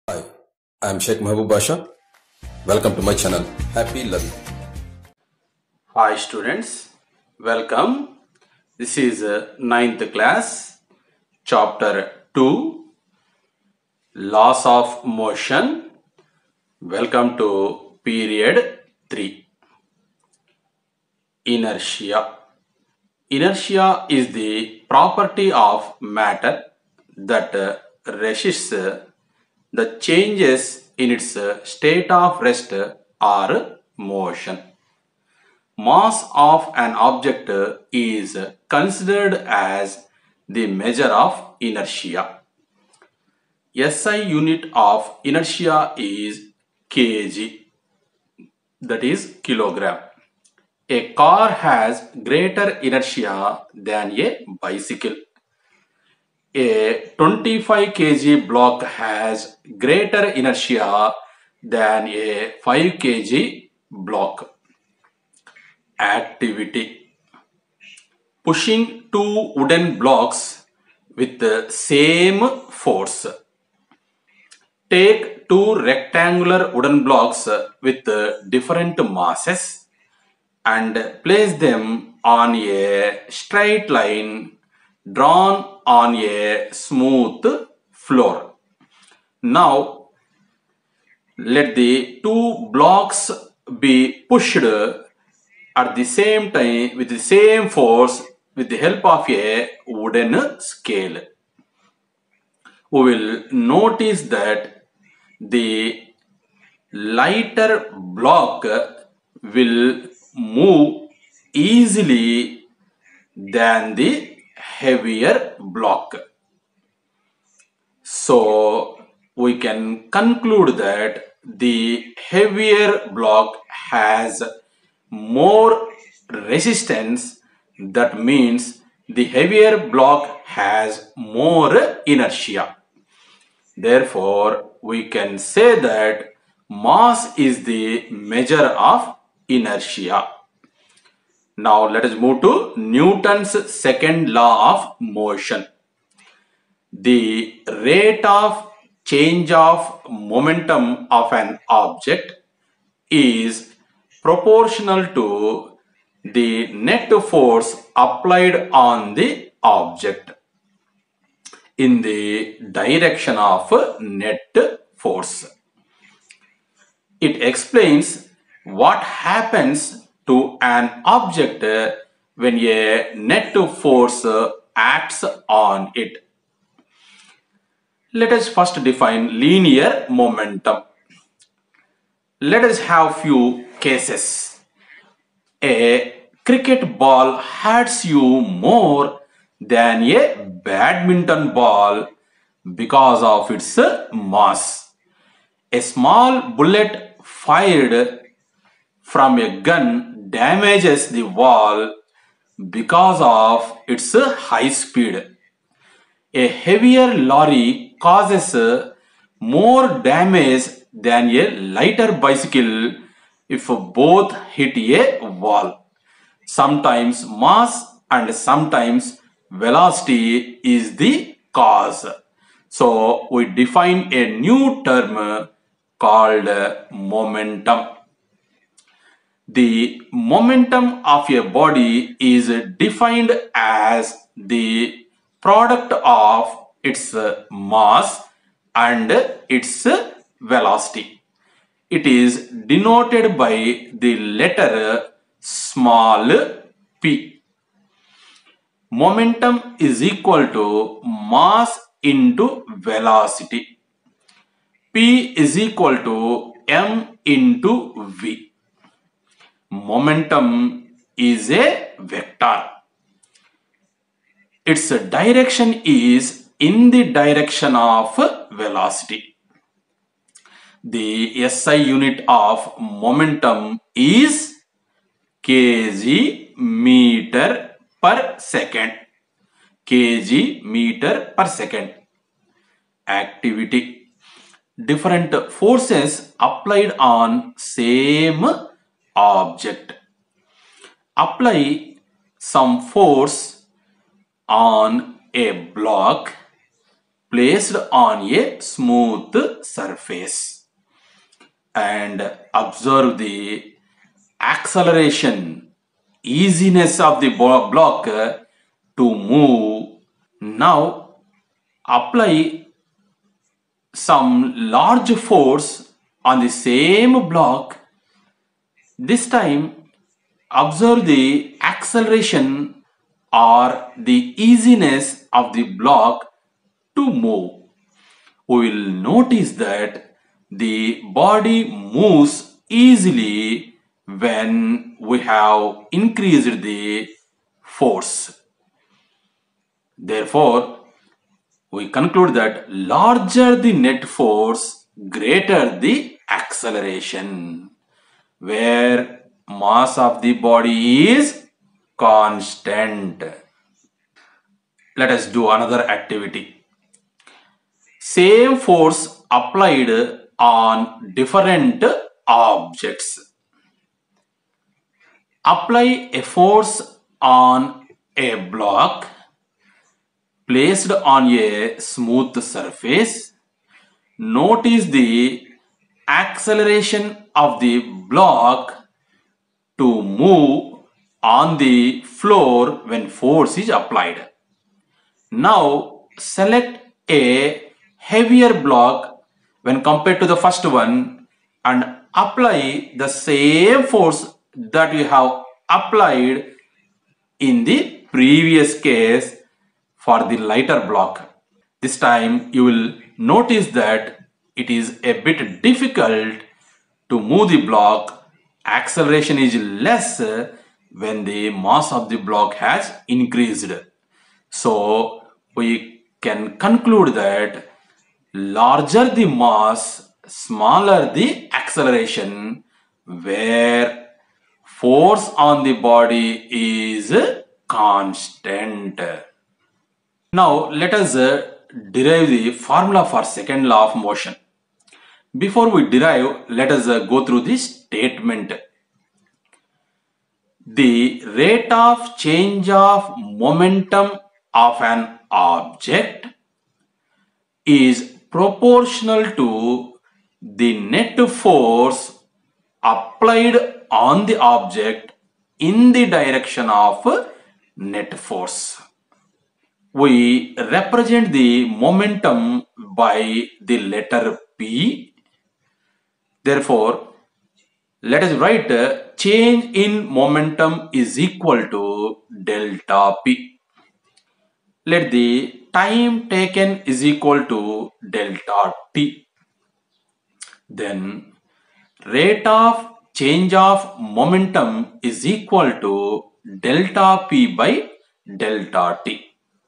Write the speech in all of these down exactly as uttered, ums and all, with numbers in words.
Hi, I am Sheikh Mahbub Basha. Welcome to my channel. Happy learning. Hi students, welcome. This is uh, ninth class, chapter two, Laws of Motion. Welcome to period three, Inertia. Inertia is the property of matter that uh, resists uh, the changes in its uh, state of rest or motion. Mass of an object is considered as the measure of inertia. S I unit of inertia is kg, that is kilogram. A car has greater inertia than a bicycle. A twenty-five kilogram block has greater inertia than a five kilogram block. Activity: pushing two wooden blocks with the same force. Take two rectangular wooden blocks with different masses and place them on a straight line drawn on a smooth floor. Now let the two blocks be pushed at the same time with the same force with the help of a wooden scale. We will notice that the lighter block will move easily than the heavier block. So we can conclude that the heavier block has more resistance. That means the heavier block has more inertia. Therefore, we can say that mass is the measure of inertia. Now let us move to Newton's second law of motion. The rate of change of momentum of an object is proportional to the net force applied on the object in the direction of net force. It explains what happens to an object when a net force acts on it. Let us first define linear momentum. Let us have few cases. A cricket ball hurts you more than a badminton ball because of its mass. A small bullet fired from a gun damages the wall because of its high speed. A heavier lorry causes more damage than a lighter bicycle if both hit a wall. Sometimes mass and sometimes velocity is the cause. So we define a new term called momentum. The momentum of a body is defined as the product of its mass and its velocity. It is denoted by the letter small p. Momentum is equal to mass into velocity. P is equal to m into v. Momentum is a vector. Its direction is in the direction of velocity. The S I unit of momentum is kg meter per second. Kg meter per second. Activity: different forces applied on same object. Apply some force on a block placed on a smooth surface. And observe the acceleration, easiness of the block to move. Now apply some large force on the same block. This time observe the acceleration or the easiness of the block to move. We will notice that the body moves easily when we have increased the force. Therefore, we conclude that larger the net force, greater the acceleration, where mass of the body is constant. Let us do another activity. Same force applied on different objects. Apply a force on a block placed on a smooth surface. Notice the acceleration of the block to move on the floor when force is applied. Now select a heavier block when compared to the first one and apply the same force that you have applied in the previous case for the lighter block. This time you will notice that it is a bit difficult to move the block. Acceleration is less when the mass of the block has increased. So we can conclude that larger the mass, smaller the acceleration, where force on the body is constant. Now let us uh, derive the formula for second law of motion. Before we derive, let us uh, go through this statement. The rate of change of momentum of an object is proportional to the net force applied on the object in the direction of net force. We represent the momentum by the letter P. Therefore, let us write uh, change in momentum is equal to delta P. Let the time taken is equal to delta T. Then rate of change of momentum is equal to delta P by delta T.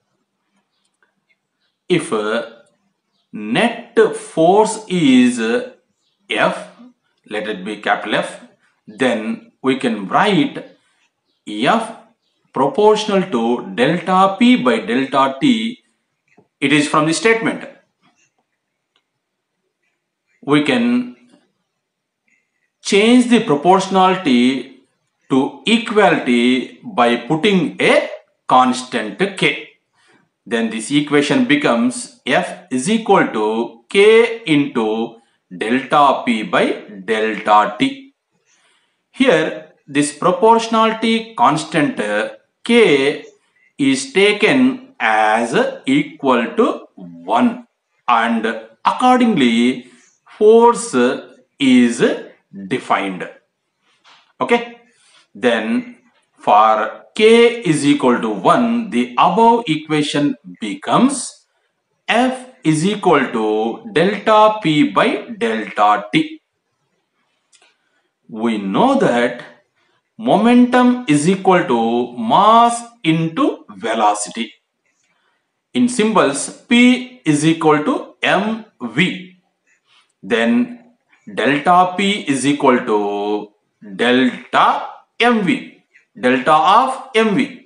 If uh, net force is uh, F, let it be capital F, then we can write F proportional to delta P by delta T. It is from the statement. We can change the proportionality to equality by putting a constant K. Then this equation becomes F is equal to K into delta P by delta T. Here this proportionality constant K is taken as equal to one, and accordingly force is defined. Okay, then for K is equal to one, the above equation becomes F is equal to delta P by delta T. We know that momentum is equal to mass into velocity. In symbols, P is equal to mv. Then delta P is equal to delta mv, delta of mv.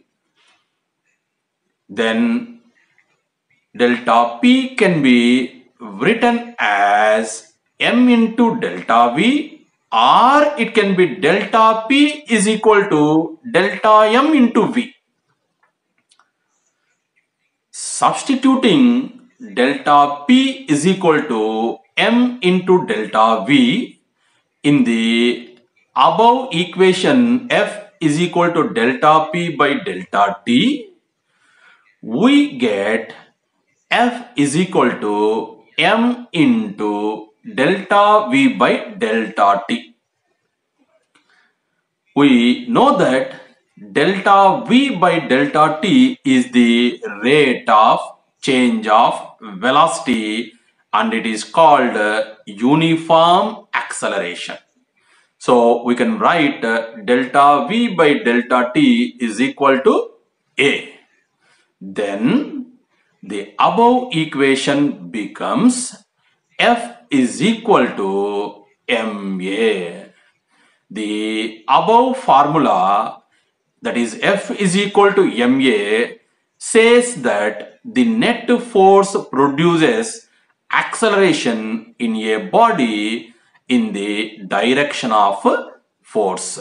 Then delta P can be written as m into delta V, or it can be delta P is equal to delta m into V. Substituting delta P is equal to m into delta V. In the above equation, F is equal to delta P by delta T. We get F is equal to m into delta V by delta T. We know that delta V by delta T is the rate of change of velocity, and it is called uh, uniform acceleration. So we can write uh, delta V by delta T is equal to A. Then the above equation becomes F is equal to ma. The above formula, that is F is equal to ma, says that the net force produces acceleration in a body in the direction of force.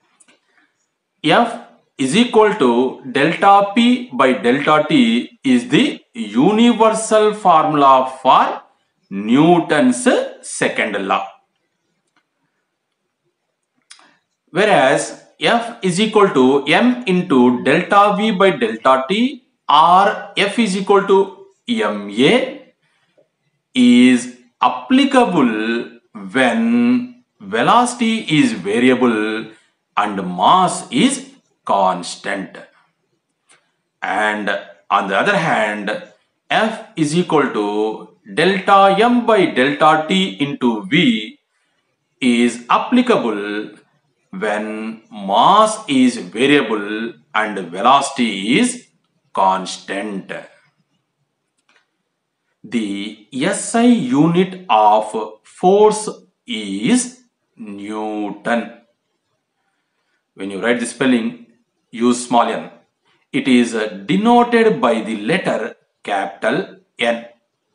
F is equal to delta P by delta T is the universal formula for Newton's second law. Whereas F is equal to m into delta V by delta T, or F is equal to ma, is applicable when velocity is variable and mass is constant. And on the other hand, F is equal to delta m by delta T into V is applicable when mass is variable and velocity is constant. The S I unit of force is Newton. When you write the spelling, use small n. It is denoted by the letter capital N.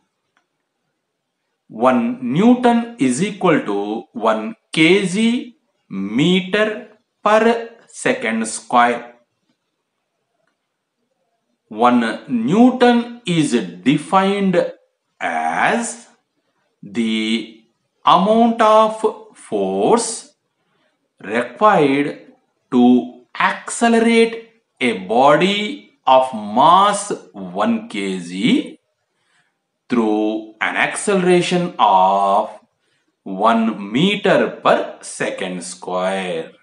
one Newton is equal to one kg meter per second square. one Newton is defined as the amount of force required to accelerate a body of mass one kilogram through an acceleration of one meter per second square.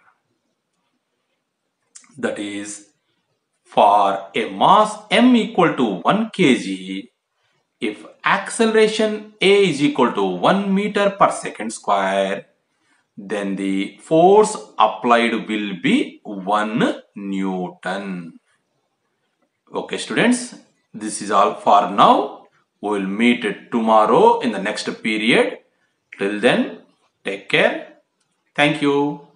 That is, for a mass m equal to one kilogram, if acceleration a is equal to one meter per second square, then the force applied will be one Newton. Okay students, this is all for now. We will meet tomorrow in the next period. Till then, take care. Thank you.